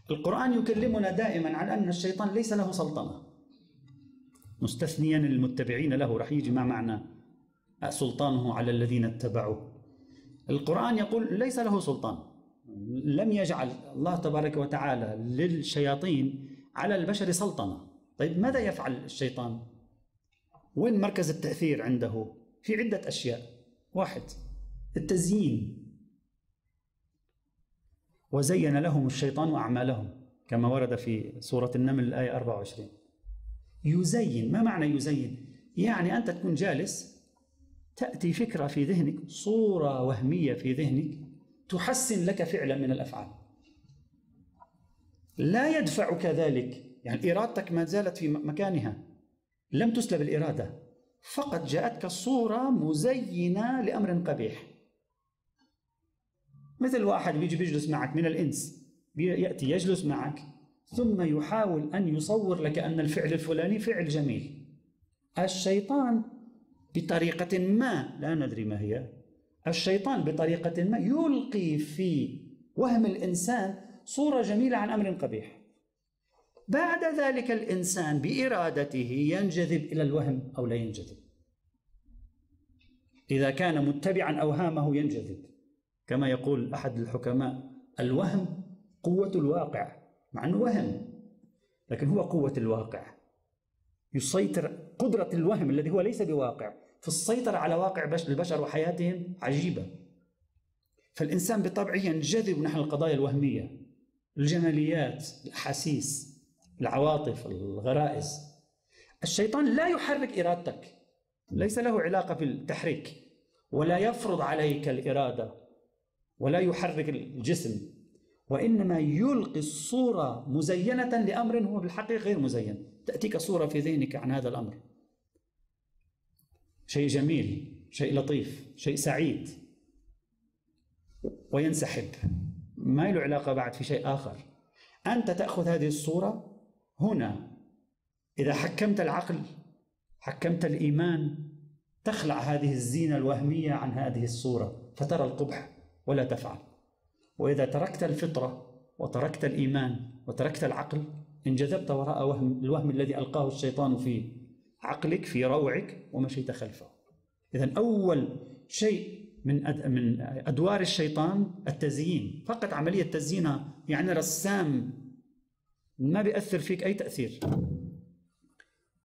القرآن يكلمنا دائما عن أن الشيطان ليس له سلطنة، مستثنيا المتبعين له، رح يجي مع معنى سلطانه على الذين اتبعوه. القرآن يقول ليس له سلطان، لم يجعل الله تبارك وتعالى للشياطين على البشر سلطنة. طيب ماذا يفعل الشيطان؟ وين مركز التأثير عنده؟ في عدة أشياء. واحد، التزيين. وزين لهم الشيطان أعمالهم كما ورد في سورة النمل الآية 24. يزين، ما معنى يزين؟ يعني أنت تكون جالس، تأتي فكرة في ذهنك، صورة وهمية في ذهنك تحسن لك فعلا من الأفعال. لا يدفعك ذلك، يعني إرادتك ما زالت في مكانها، لم تسلب الإرادة، فقط جاءتك صورة مزينة لأمر قبيح. مثل واحد بيجلس معك من الإنس، يأتي يجلس معك ثم يحاول أن يصور لك أن الفعل الفلاني فعل جميل. الشيطان بطريقة ما، لا ندري ما هي، الشيطان بطريقة ما يلقي في وهم الإنسان صورة جميلة عن أمر قبيح. بعد ذلك الإنسان بإرادته ينجذب إلى الوهم أو لا ينجذب. إذا كان متبعا أوهامه ينجذب، كما يقول أحد الحكماء: الوهم قوة الواقع، مع أنه وهم لكن هو قوة الواقع. يسيطر، قدرة الوهم الذي هو ليس بواقع في السيطرة على واقع البشر وحياتهم عجيبة. فالإنسان بطبعه ينجذب نحو القضايا الوهمية، الجماليات، الأحاسيس، العواطف، الغرائز. الشيطان لا يحرك إرادتك، ليس له علاقة بالتحريك، ولا يفرض عليك الإرادة، ولا يحرك الجسم، وإنما يلقي الصورة مزينة لأمر هو بالحقيقة غير مزين. تأتيك صورة في ذهنك عن هذا الأمر، شيء جميل، شيء لطيف، شيء سعيد، وينسحب، ما له علاقة بعد في شيء آخر. أنت تأخذ هذه الصورة هنا، إذا حكمت العقل، حكمت الإيمان، تخلع هذه الزينة الوهمية عن هذه الصورة فترى القبح ولا تفعل. وإذا تركت الفطرة وتركت الإيمان وتركت العقل، انجذبت وراء الوهم الذي ألقاه الشيطان في عقلك، في روعك، ومشيت خلفه. إذن أول شيء من أدوار الشيطان التزيين، فقط عملية تزيينها، يعني رسام ما بيأثر فيك أي تأثير.